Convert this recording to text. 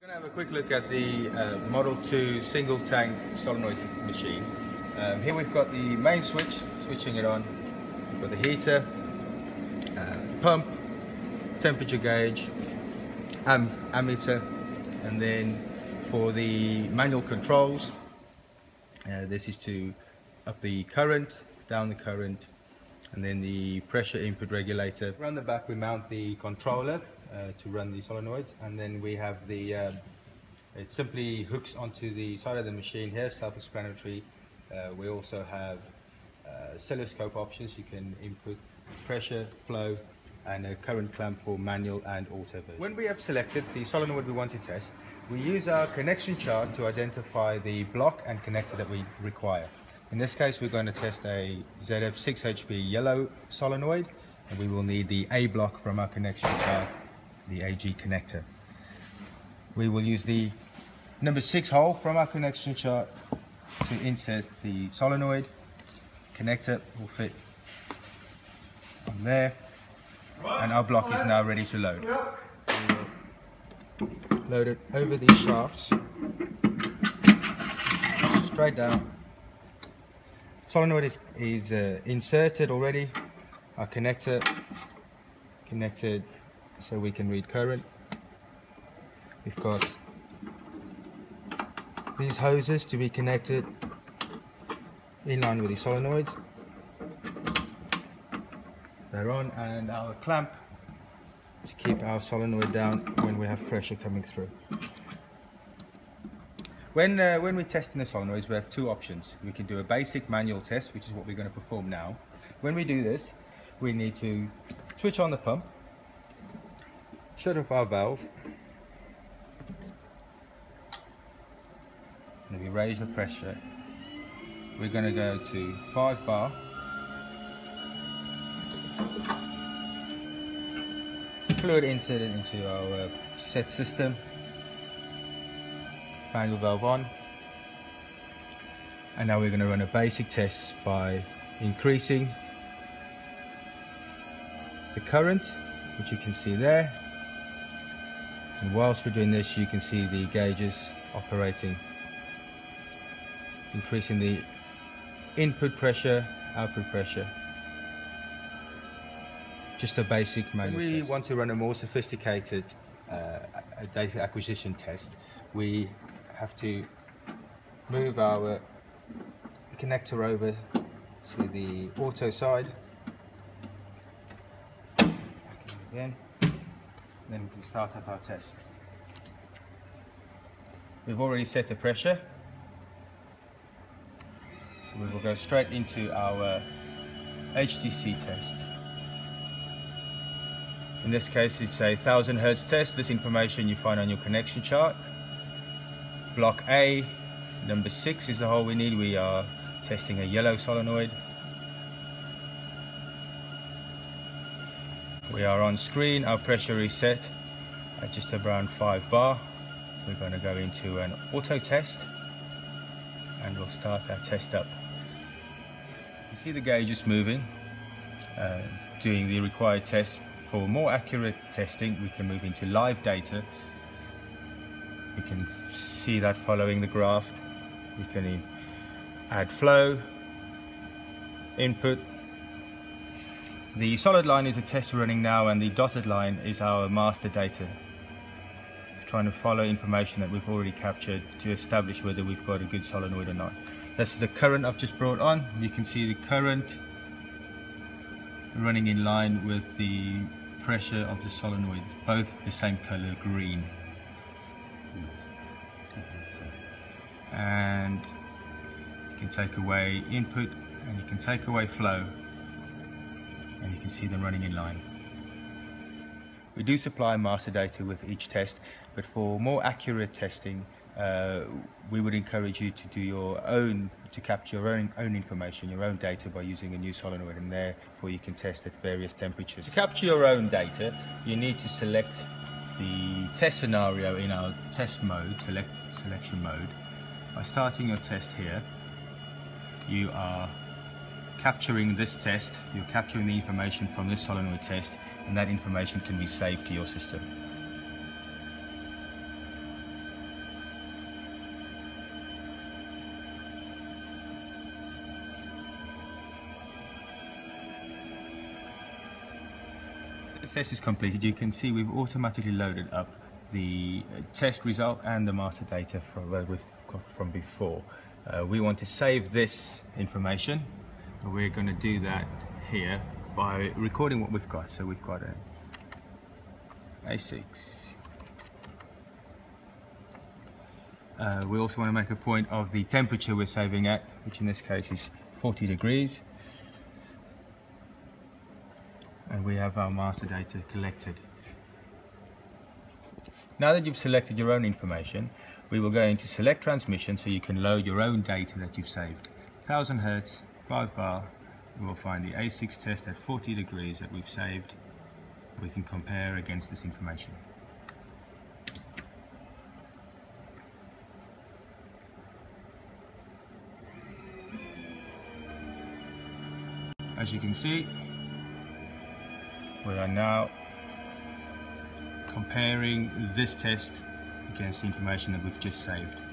We're going to have a quick look at the Model 2 single tank solenoid machine. Here we've got the main switch, switching it on. We've got the heater, pump, temperature gauge, ammeter, and then for the manual controls, this is to up the current, down the current, and then the pressure input regulator. Around the back we mount the controller to run the solenoids, and then we have the it simply hooks onto the side of the machine here, self-explanatory. We also have oscilloscope options. You can input pressure, flow, and a current clamp for manual and auto version. When we have selected the solenoid we want to test, we use our connection chart to identify the block and connector that we require. In this case, we're going to test a ZF 6HP yellow solenoid, and we will need the A block from our connection chart, the AG connector. We will use the number 6 hole from our connection chart to insert the solenoid. Connector will fit on there, and our block is now ready to load. We will load it over these shafts, straight down. Solenoid is inserted already. Our connector connected so we can read current. We've got these hoses to be connected in line with the solenoids. They're on, and our clamp to keep our solenoid down when we have pressure coming through. When we're testing the solenoids, we have two options. We can do a basic manual test, which is what we're going to perform now. When we do this, we need to switch on the pump, shut off our valve, and we raise the pressure. We're going to go to 5 bar. Fluid inserted into our set system. Manual valve on, and now we're going to run a basic test by increasing the current, which you can see there, and whilst we're doing this you can see the gauges operating, increasing the input pressure, output pressure. Just a basic manual test. If we want to run a more sophisticated data acquisition test, we have to move our connector over to the auto side. Again, then we can start up our test. We've already set the pressure, so we will go straight into our HTC test. In this case it's a 1000 Hz test. This information you find on your connection chart. Block A, number 6 is the hole we need. We are testing a yellow solenoid. We are on screen. Our pressure is set at just around 5 bar. We're going to go into an auto test, and we'll start that test up. You see the gauges moving, doing the required test. For more accurate testing, we can move into live data. We can see that following the graph. We can add flow, input. The solid line is a test running now, and the dotted line is our master data. Trying to follow information that we've already captured to establish whether we've got a good solenoid or not. This is the current I've just brought on. You can see the current running in line with the pressure of the solenoid, both the same color, green. And you can take away input, and you can take away flow, and you can see them running in line. We do supply master data with each test, but for more accurate testing, we would encourage you to do your own, to capture your own information, your own data by using a new solenoid, and therefore you can test at various temperatures. To capture your own data, you need to select the test scenario in our test mode, selection mode. By starting your test here, you are capturing this test, you're capturing the information from this solenoid test, and that information can be saved to your system. test is completed, you can see we've automatically loaded up the test result and the master data from where we've got from before. We want to save this information, and we're going to do that here by recording what we've got. So we've got a A6. We also want to make a point of the temperature we're saving at, which in this case is 40 degrees. And we have our master data collected. Now that you've selected your own information, we will go into select transmission so you can load your own data that you've saved. 1000 Hz, 5 bar, we will find the A6 test at 40 degrees that we've saved. We can compare against this information. As you can see, we are now comparing this test against the information that we've just saved.